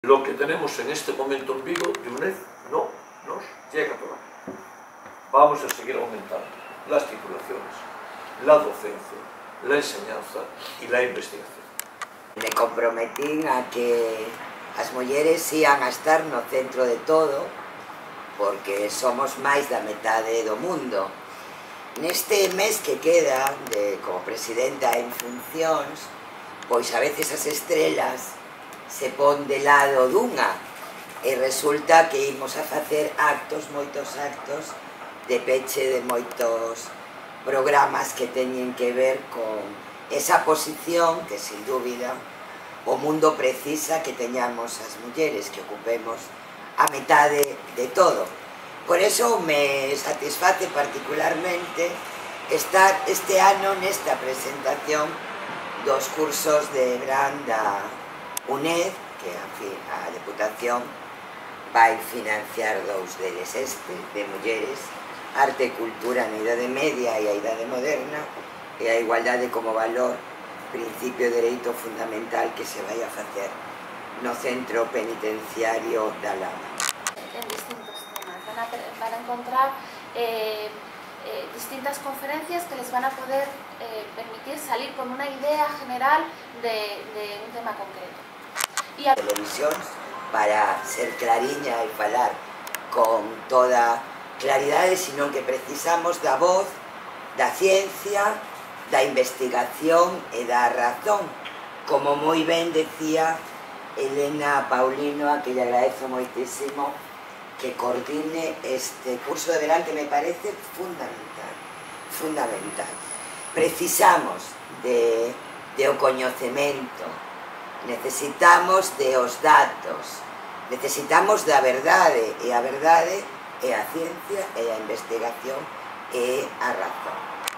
Lo que tenemos en este momento en Vigo de UNED no nos llega todavía. Vamos a seguir aumentando las titulaciones, la docencia, la enseñanza y la investigación. Me comprometín a que as mulleres ian a estar no centro de todo, porque somos máis da metade do mundo. Neste mes que queda como presidenta en funcións, pois a veces as estrelas se pon de lado dunha e resulta que imos a facer moitos actos de peche de moitos programas que teñen que ver con esa posición que, sin dúbida, o mundo precisa que teñamos as mulleres, que ocupemos a metade de todo. Por eso me satisface particularmente estar este ano nesta presentación dos cursos de verán da UNED, que a Deputación vai financiar dous deles, de mulleres, arte e cultura na Idade Media e a Idade Moderna, e a igualdade como valor, principio de dereito fundamental que se vai a facer no centro penitenciario da Lama. En distintos temas, van a encontrar distintas conferencias que les van a poder permitir salir con una idea general de un tema concreto. E a televisión para ser clariña e falar con toda claridade, sino que precisamos da voz, da ciencia, da investigación e da razón, como moi ben decía Elena Paulino, a que lle agradezo moitísimo que coordine este curso de verán, que me parece fundamental. Precisamos do coñecemento, necesitamos de os datos, necesitamos da verdade, e a verdade é a ciencia, é a investigación, é a razón.